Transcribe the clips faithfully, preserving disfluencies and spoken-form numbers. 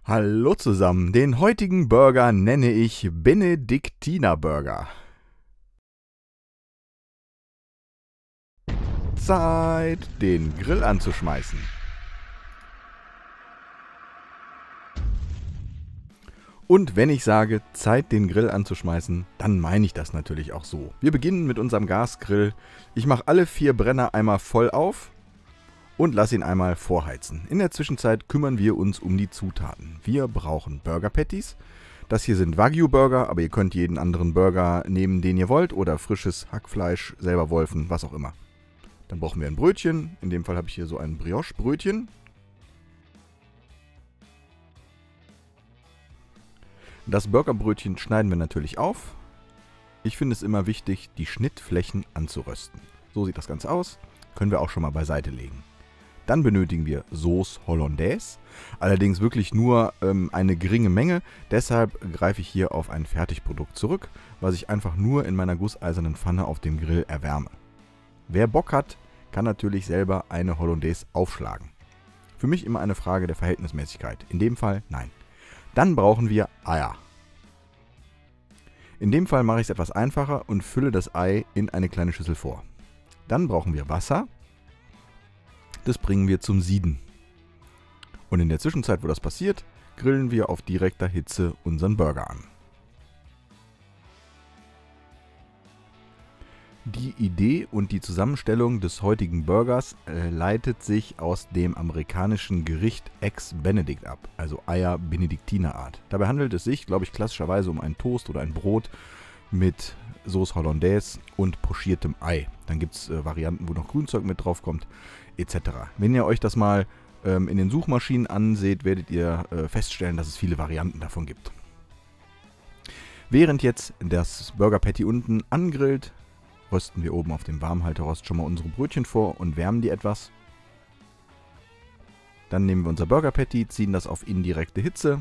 Hallo zusammen, den heutigen Burger nenne ich Benediktiner Burger. Zeit, den Grill anzuschmeißen. Und wenn ich sage, Zeit, den Grill anzuschmeißen, dann meine ich das natürlich auch so. Wir beginnen mit unserem Gasgrill. Ich mache alle vier Brenner einmal voll auf und lasse ihn einmal vorheizen. In der Zwischenzeit kümmern wir uns um die Zutaten. Wir brauchen Burger Patties. Das hier sind Wagyu Burger, aber ihr könnt jeden anderen Burger nehmen, den ihr wollt, oder frisches Hackfleisch, selber wolfen, was auch immer. Dann brauchen wir ein Brötchen. In dem Fall habe ich hier so ein Brioche-Brötchen. Das Burgerbrötchen schneiden wir natürlich auf. Ich finde es immer wichtig, die Schnittflächen anzurösten. So sieht das Ganze aus. Können wir auch schon mal beiseite legen. Dann benötigen wir Sauce Hollandaise, allerdings wirklich nur ähm, eine geringe Menge. Deshalb greife ich hier auf ein Fertigprodukt zurück, was ich einfach nur in meiner gusseisernen Pfanne auf dem Grill erwärme. Wer Bock hat, kann natürlich selber eine Hollandaise aufschlagen. Für mich immer eine Frage der Verhältnismäßigkeit. In dem Fall nein. Dann brauchen wir Eier. In dem Fall mache ich es etwas einfacher und fülle das Ei in eine kleine Schüssel vor. Dann brauchen wir Wasser. Das bringen wir zum Sieden. Und in der Zwischenzeit, wo das passiert, grillen wir auf direkter Hitze unseren Burger an. Die Idee und die Zusammenstellung des heutigen Burgers äh, leitet sich aus dem amerikanischen Gericht Eggs Benedict ab, also Eier Benediktiner Art. Dabei handelt es sich, glaube ich, klassischerweise um einen Toast oder ein Brot mit Sauce Hollandaise und pochiertem Ei. Dann gibt es äh, Varianten, wo noch Grünzeug mit drauf kommt, et cetera. Wenn ihr euch das mal ähm, in den Suchmaschinen anseht, werdet ihr äh, feststellen, dass es viele Varianten davon gibt. Während jetzt das Burger Patty unten angrillt, rösten wir oben auf dem Warmhalterost schon mal unsere Brötchen vor und wärmen die etwas. Dann nehmen wir unser Burger Patty, ziehen das auf indirekte Hitze.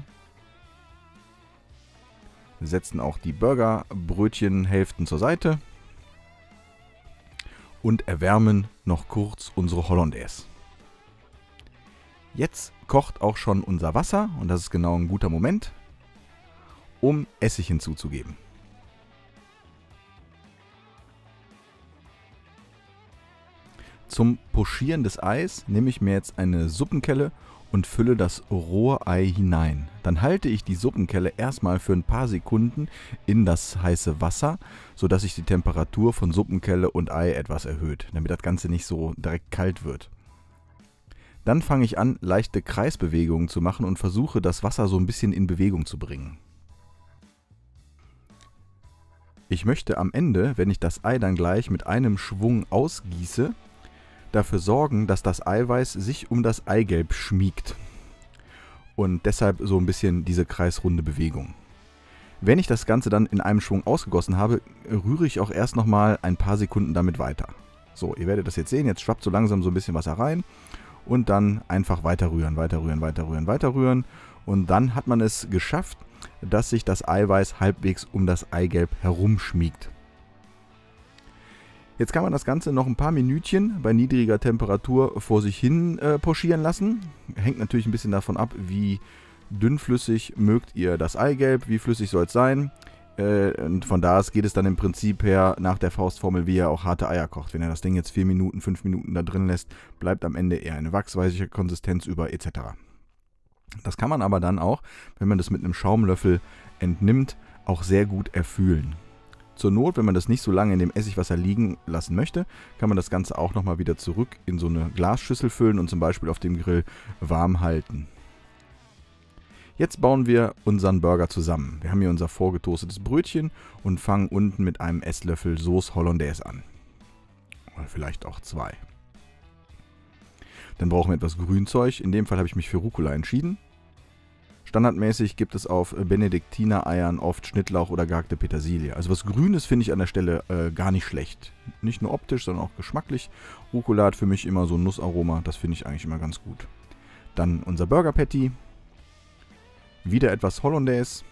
Wir setzen auch die Burgerbrötchenhälften zur Seite und erwärmen noch kurz unsere Hollandaise. Jetzt kocht auch schon unser Wasser und das ist genau ein guter Moment, um Essig hinzuzugeben. Zum Pochieren des Eis nehme ich mir jetzt eine Suppenkelle und fülle das rohe Ei hinein. Dann halte ich die Suppenkelle erstmal für ein paar Sekunden in das heiße Wasser, sodass sich die Temperatur von Suppenkelle und Ei etwas erhöht, damit das Ganze nicht so direkt kalt wird. Dann fange ich an, leichte Kreisbewegungen zu machen und versuche, das Wasser so ein bisschen in Bewegung zu bringen. Ich möchte am Ende, wenn ich das Ei dann gleich mit einem Schwung ausgieße, dafür sorgen, dass das Eiweiß sich um das Eigelb schmiegt. Und deshalb so ein bisschen diese kreisrunde Bewegung. Wenn ich das Ganze dann in einem Schwung ausgegossen habe, rühre ich auch erst nochmal ein paar Sekunden damit weiter. So, ihr werdet das jetzt sehen, jetzt schwappt so langsam so ein bisschen Wasser rein. Und dann einfach weiter rühren, weiter rühren, weiter rühren, weiter rühren. Und dann hat man es geschafft, dass sich das Eiweiß halbwegs um das Eigelb herumschmiegt. Jetzt kann man das Ganze noch ein paar Minütchen bei niedriger Temperatur vor sich hin äh, pochieren lassen. Hängt natürlich ein bisschen davon ab, wie dünnflüssig mögt ihr das Eigelb, wie flüssig soll es sein. Äh, und von da aus geht es dann im Prinzip her nach der Faustformel, wie ihr auch harte Eier kocht. Wenn ihr das Ding jetzt vier Minuten, fünf Minuten da drin lässt, bleibt am Ende eher eine wachsweiche Konsistenz über et cetera. Das kann man aber dann auch, wenn man das mit einem Schaumlöffel entnimmt, auch sehr gut erfühlen. Zur Not, wenn man das nicht so lange in dem Essigwasser liegen lassen möchte, kann man das Ganze auch nochmal wieder zurück in so eine Glasschüssel füllen und zum Beispiel auf dem Grill warm halten. Jetzt bauen wir unseren Burger zusammen. Wir haben hier unser vorgetoastetes Brötchen und fangen unten mit einem Esslöffel Sauce Hollandaise an. Oder vielleicht auch zwei. Dann brauchen wir etwas Grünzeug. In dem Fall habe ich mich für Rucola entschieden. Standardmäßig gibt es auf Benediktiner-Eiern oft Schnittlauch oder gehackte Petersilie. Also was Grünes finde ich an der Stelle äh, gar nicht schlecht. Nicht nur optisch, sondern auch geschmacklich. Rucola hat für mich immer so ein Nussaroma. Das finde ich eigentlich immer ganz gut. Dann unser Burger Patty. Wieder etwas Hollandaise.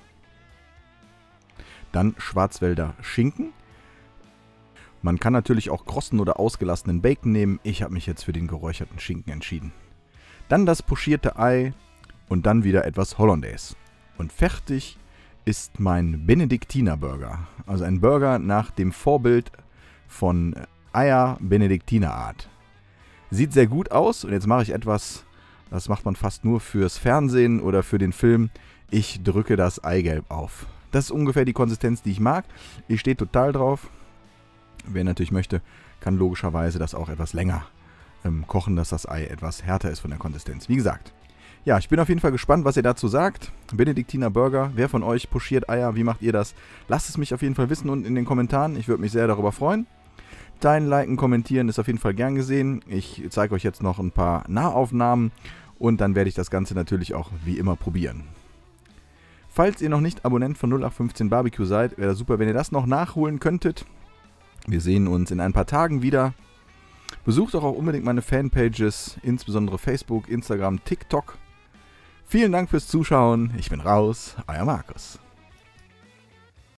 Dann Schwarzwälder Schinken. Man kann natürlich auch krossen oder ausgelassenen Bacon nehmen. Ich habe mich jetzt für den geräucherten Schinken entschieden. Dann das pochierte Ei. und dann wieder etwas Hollandaise. Und fertig ist mein Benediktiner Burger. Also ein Burger nach dem Vorbild von Eier Benediktiner Art. Sieht sehr gut aus und jetzt mache ich etwas, das macht man fast nur fürs Fernsehen oder für den Film. Ich drücke das Eigelb auf. Das ist ungefähr die Konsistenz, die ich mag. Ich stehe total drauf. Wer natürlich möchte, kann logischerweise das auch etwas länger ähm, kochen, dass das Ei etwas härter ist von der Konsistenz. Wie gesagt, ja, ich bin auf jeden Fall gespannt, was ihr dazu sagt. Benediktiner Burger, wer von euch pochiert Eier? Wie macht ihr das? Lasst es mich auf jeden Fall wissen unten in den Kommentaren. Ich würde mich sehr darüber freuen. Teilen, liken, kommentieren ist auf jeden Fall gern gesehen. Ich zeige euch jetzt noch ein paar Nahaufnahmen und dann werde ich das Ganze natürlich auch wie immer probieren. Falls ihr noch nicht Abonnent von null acht fünfzehn Barbecue seid, wäre das super, wenn ihr das noch nachholen könntet. Wir sehen uns in ein paar Tagen wieder. Besucht auch, auch unbedingt meine Fanpages, insbesondere Facebook, Instagram, TikTok. Vielen Dank fürs Zuschauen. Ich bin raus. Euer Markus.